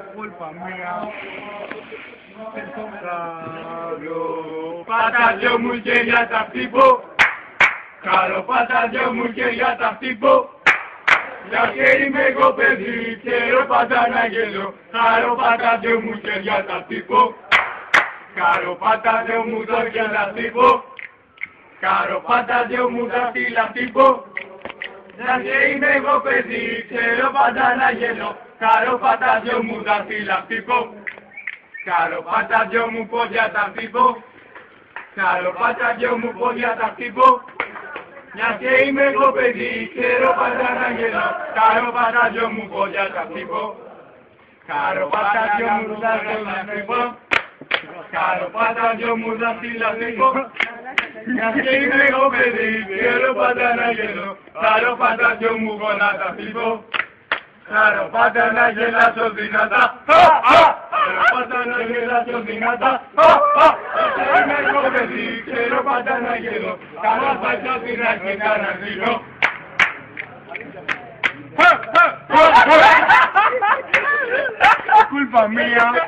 culpa mía. Πατάδιο μου και για τα χτύπω. Καλό πατάδιο μου και για τα χτύπω. Γιατί είμαι εγώ παιδί, ξέρω πάντα να γελώ. Καλό πατάδιο μου και για τα χτύπω. Καλό πατάδιο μου το και να χτύπω. Καλό πατάδιο μου τα στείλα χτύπω. Γιατί είμαι εγώ παιδί, ξέρω πάντα να γελώ. Καλό πατάδιο μου τα στείλα χτύπω. Καλό πατάδιο μου πόδια τα χτύπω. Καλό πατάδιο μου πόδια τα χτύπω. Μια και είμαι εγώ παιδί, ξέρω πάντα να γελώ. Καλό πατάδιο μου πόδια τα χτύπω. Καλό πατάδιο μου τα χτύπω. Καλό πατάδιο μου τα χτύπω. Μια και είμαι εγώ παιδί, ξέρω πάντα να γελώ. Καλό πατάδιο μου γονά τα χτύπω. Καλό πάντα να γελάσω δυνατά. Καλό πάντα να γελάσω δυνατά. Είμαι εγώ παιδί, ξέρω πάντα να γελώ. Καλά πατιά την αρχή να ζήσω. Culpa mía.